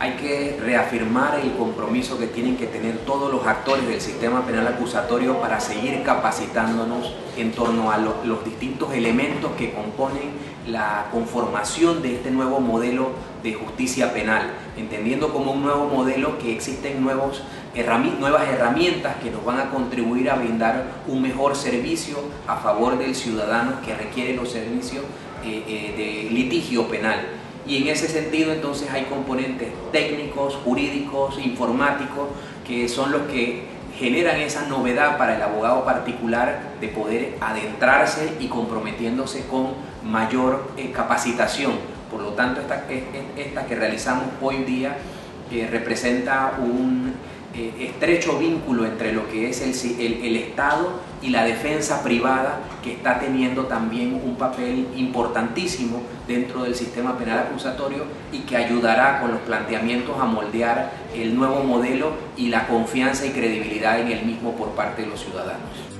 hay que reafirmar el compromiso que tienen que tener todos los actores del sistema penal acusatorio para seguir capacitándonos en torno a los distintos elementos que componen la conformación de este nuevo modelo de justicia penal, entendiendo como un nuevo modelo que existen nuevas herramientas que nos van a contribuir a brindar un mejor servicio a favor del ciudadano que requiere los servicios de litigio penal. Y en ese sentido entonces hay componentes técnicos, jurídicos, informáticos, que son los que generan esa novedad para el abogado particular de poder adentrarse y comprometiéndose con mayor capacitación. Por lo tanto, esta que realizamos hoy día representa un estrecho vínculo entre lo que es el Estado y la defensa privada, que está teniendo también un papel importantísimo dentro del sistema penal acusatorio y que ayudará con los planteamientos a moldear el nuevo modelo y la confianza y credibilidad en el mismo por parte de los ciudadanos.